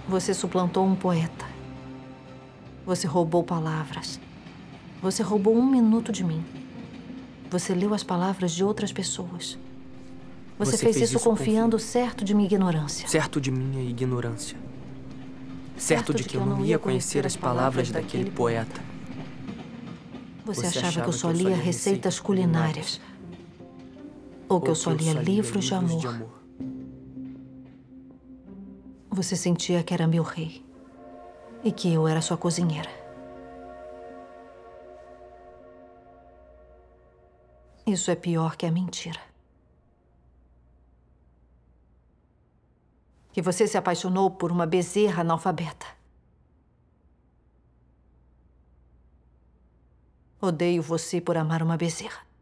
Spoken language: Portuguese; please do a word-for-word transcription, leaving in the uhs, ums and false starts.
Você suplantou um poeta. Você roubou palavras. Você roubou um minuto de mim. Você leu as palavras de outras pessoas. Você, Você fez, fez isso isso confiando confiando. certo de minha ignorância. Certo de minha ignorância. Certo de que eu não ia conhecer as palavras daquele poeta. Você achava que eu só lia receitas culinárias. Ou que eu só lia livros de amor. Você sentia que era meu rei. E que eu era sua cozinheira. Isso é pior que a mentira. Que você se apaixonou por uma bezerra analfabeta. Odeio você por amar uma bezerra.